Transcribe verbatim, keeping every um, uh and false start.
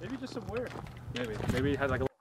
Maybe just some weird. Maybe. Maybe it had like a